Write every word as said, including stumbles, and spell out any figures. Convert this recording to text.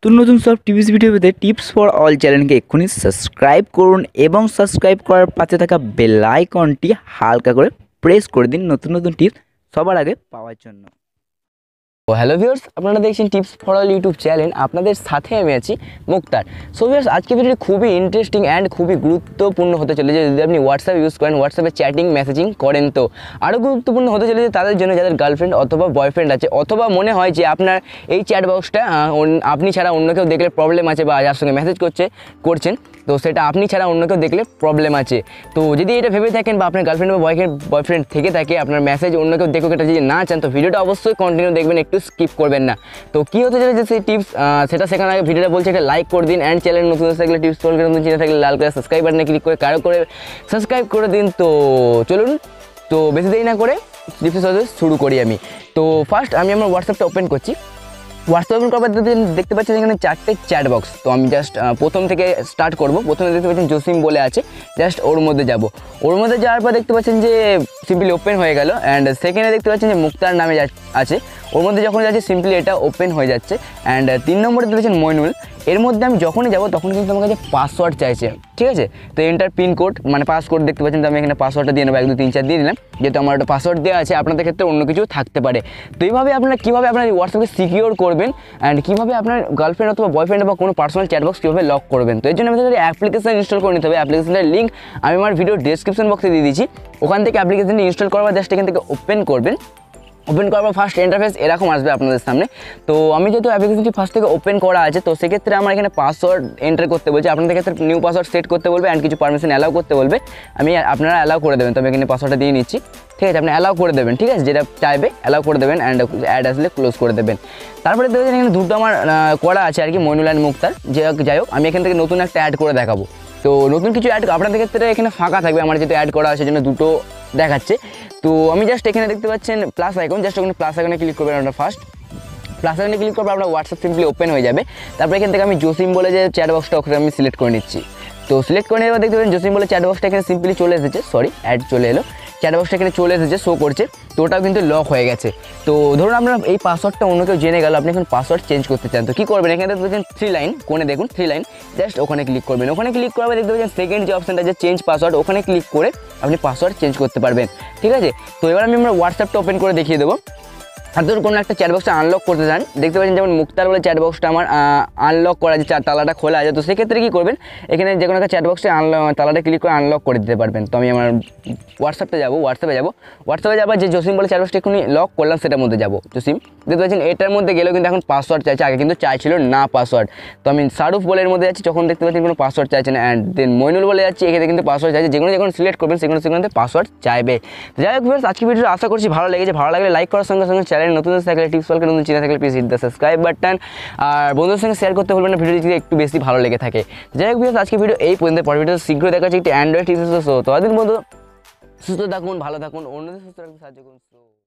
তো নতুন সব টিপস ভিডিও পেতে টিপস ফর অল চ্যানেলকে এক্ষুনি সাবস্ক্রাইব করুন এবং সাবস্ক্রাইব করার পাশে থাকা বেল আইকনটি হালকা করে প্রেস করে দিন নতুন নতুন টিপস সবার আগে পাওয়ার জন্য। ও হ্যালো ভিউয়ার্স, আপনারা দেখছেন tips for all YouTube channel. আপনাদের সাথে আমি আছি মুক্তার। সো ভিউয়ার্স, আজকে ভিডিওটি খুবই ইন্টারেস্টিং অ্যান্ড খুবই গুরুত্বপূর্ণ হতে চলেছে। যদি আপনি হোয়াটসঅ্যাপ ইউজ করেন, হোয়াটসঅ্যাপে চ্যাটিং মেসেজিং করেন, তো আরও গুরুত্বপূর্ণ হতে চলেছে তাদের জন্য যাদের গার্লফ্রেন্ড অথবা বয়ফ্রেন্ড আছে, অথবা মনে হয় যে আপনার এই চ্যাট বক্সটা আপনি ছাড়া অন্য কেউ দেখলে প্রবলেম আছে, বা যার সঙ্গে মেসেজ করছে করছেন তো সেটা আপনি ছাড়া অন্য কেউ দেখলে প্রবলেম আছে। তো যদি এটা ভেবে থাকেন বা আপনার গার্লফ্রেন্ড বা বয়ফ্রেন্ড বয়ফ্রেন্ড থেকে থাকে, আপনার মেসেজ অন্য কেউ দেখুক এটা যদি না চান, তো ভিডিওটা অবশ্যই কন্টিনিউ দেখবেন, একটু স্কিপ করবেন না। তো কী হতে চলেছে সেই টিপস সেটা শেখানোর আগে ভিডিওটা বলছে একটা লাইক করে দিন, অ্যান্ড চ্যানেল নতুন থাকলে টিপস ফলো করে নতুন চিনে থাকলে লাল করে সাবস্ক্রাইব বাটনে ক্লিক করে কারো করে সাবস্ক্রাইব করে দিন। তো চলুন, তো বেশি দেরি না করে টিপসের সাথে শুরু করি আমি। তো ফার্স্ট আমি আমার হোয়াটসঅ্যাপটা ওপেন করছি। হোয়াটসঅ্যাপ ওপেন করার দেখতে পাচ্ছেন এখানে চারটে চ্যাট বক্স। তো আমি জাস্ট প্রথম থেকে স্টার্ট করব। প্রথমে দেখতে পাচ্ছেন জসিম বলে আছে, জাস্ট ওর মধ্যে যাব। ওর মধ্যে যাওয়ার পর দেখতে পাচ্ছেন যে সিম্পলি ওপেন হয়ে গেল। অ্যান্ড সেকেন্ডে দেখতে পাচ্ছেন যে মুক্তার নামে আছে, ওর মধ্যে যখন যাচ্ছে সিম্পলি এটা ওপেন হয়ে যাচ্ছে। অ্যান্ড তিন নম্বরে দেখতে পাচ্ছেন মইনুল, এর মধ্যে আমি যখনই যাব তখন কিন্তু আমার কাছে পাসওয়ার্ড চাইছে, ঠিক আছে। তো এন্টার পিনকোড মানে পাসকোড দেখতে পাচ্ছেন, তো আমি এখানে পাসওয়ার্ডটা দিয়ে নেবো, এক দু তিন চার দিয়ে দিলাম, যেহেতু আমার একটা পাসওয়ার্ড দেওয়া আছে। আপনাদের ক্ষেত্রে অন্য কিছু থাকতে পারে। তো এইভাবে আপনারা কীভাবে আপনার হোয়াটসঅ্যাপকে সিকিওর করবেন অ্যান্ড কীভাবে আপনার গার্লফ্রেন্ড অথবা বয়ফ্রেন্ড বা কোনো পার্সোনাল চ্যাটবক্স কীভাবে লক করবেন, তো এর জন্য আমাদের অ্যাপ্লিকেশন ইনস্টল করে নিতে হবে। অ্যাপ্লিকেশনের লিঙ্ক আমি আমার ভিডিও ডেসক্রিপশন বক্সে দিয়ে দিচ্ছি, ওখান থেকে অ্যাপ্লিকেশনটি ইনস্টল করবার জাস্ট এখান থেকে ওপেন করবেন। ওপেন করার পর ফার্স্ট ইন্টারফেস এরকম আসবে আপনাদের সামনে। তো আমি যেহেতু অ্যাপ্লিকেশনটি ফার্স্ট থেকে ওপেন করা আছে, তো সেক্ষেত্রে আমার এখানে পাসওয়ার্ড এন্টার করতে বলছে। আপনাদের ক্ষেত্রে নিউ পাসওয়ার্ড সেট করতে বলবে অ্যান্ড কিছু পারমিশন অ্যালাউ করতে বলবে। আমি আপনারা অ্যালাউ করে দেবেন, তো আমি এখানে পাসওয়ার্ডটা দিয়ে নিচ্ছি, ঠিক আছে। আপনি অ্যালাউ করে দেবেন, ঠিক আছে, যেটা চাইবে অ্যালাউ করে দেবেন অ্যান্ড অ্যাড আসলে ক্লোজ করে দেবেন। তারপরে দেখবেন এখানে দুটো আমার করা আছে আর কি, মইনুল অ্যান্ড মুক্তার। যে যাই হোক, আমি এখান থেকে নতুন একটা অ্যাড করে দেখাবো। তো নতুন কিছু অ্যাড আপনাদের ক্ষেত্রে এখানে ফাঁকা থাকবে, আমার যেহেতু অ্যাড করা আছে জন্য দুটো দেখাচ্ছে। তো আমি জাস্ট এখানে দেখতে পাচ্ছেন প্লাস আইকন, জাস্ট ওখানে প্লাস আইকনে ক্লিক করবেন। আপনার ফার্স্ট প্লাস আইকনে ক্লিক করবো, আপনার হোয়াটসঅ্যাপ সিম্পলি ওপেন হয়ে যাবে। তারপরে এখান থেকে আমি জসিম বলে যে চ্যাট বক্সটা ওখানে আমি সিলেক্ট করে নিচ্ছি। তো সিলেক্ট করে নেওয়ার দেখতে পাচ্ছেন জসিম বলে চ্যাট বক্সটা এখানে সিম্পলি চলে এসেছে, সরি অ্যাড চলে এলো, চ্যাট বক্সটা এখানে চলে এসেছে, শো করছে। তো ওটাও কিন্তু লক হয়ে গেছে। তো ধরুন আপনার এই পাসওয়ার্ডটা অন্য কেউ জেনে গেল, আপনি এখন পাসওয়ার্ড চেঞ্জ করতে চান, তো কী করবেন, এখানে দেখতে পাচ্ছেন থ্রি লাইন, কোণে দেখুন থ্রি লাইন, জাস্ট ওখানে ক্লিক করবেন। ওখানে ক্লিক করার দেখতে পাচ্ছেন সেকেন্ড যে অপশানটা যে চেঞ্জ পাসওয়ার্ড, ওখানে ক্লিক করে আপনি পাসওয়ার্ড চেঞ্জ করতে পারবেন, ঠিক আছে। তো এবার আমি আমার হোয়াটসঅ্যাপটা ওপেন করে দেখিয়ে দেবো। আর ধরুন কোনো একটা চ্যাটবক্সটা আনলক করতে চান, দেখতে পাচ্ছেন যেমন মুক্তার বলে চ্যাটবক্সটা আমার আনলক করা আছে, চার তালাটা খোলা আছে। তো সেক্ষেত্রে কী করবেন, এখানে যে কোনো একটা চ্যাটবক্সে আনলক তালাটা ক্লিক করে আনলক করে দিতে পারবেন। তো আমি আমার হোয়াটসঅ্যাপে যাবো, হোয়াটসঅ্যাপে যাবো হোয়াটসঅ্যাপে যাবার যে জসিম বলে চ্যাটবক্সটা এখনই লক করলাম সেটার মধ্যে যাবো। জসিম দেখতে পাচ্ছেন এটার মধ্যে গেলেও কিন্তু এখন পাসওয়ার্ড চাইছে, আগে কিন্তু চাইছিল না পাসওয়ার্ড। তো আমি শাহরুখ বলে এর মধ্যে যাচ্ছি, যখন দেখতে পাচ্ছেন কোনো পাসওয়ার্ড চাইছে না। অ্যান্ড দেন মইনুল বলে যাচ্ছি, এখানে কিন্তু পাসওয়ার্ড চাইছে, যেগুলো যখন সিলেক্ট করবেন সেগুলো সেগুলোতে পাসওয়ার্ড চাইবে। যাই হোক ভিউয়ার্স, আজকে ভিডিও আশা করছি ভালো লেগেছে। ভালো লাগলে লাইক করার সঙ্গে সঙ্গে চ্যানেল নতুন থাকলে টিপস ফলো করে নতুন চিনে থাকলে please hit the subscribe button, আর বন্ধুদের সঙ্গে শেয়ার করতে ভুলবেন না ভিডিও যদি একটু বেশি ভালো লেগে থাকে। যাই হোক ভিউয়ার্স, আজকে ভিডিও এই পর্যন্ত, পরের ভিডিও শীঘ্রই দেখা হচ্ছে একটি অ্যান্ড্রয়েড টিপস। তো ততদিন বন্ধু সুস্থ থাকুন, ভালো থাকুন, অন্যদের সুস্থ রাখতে সাহায্য করুন।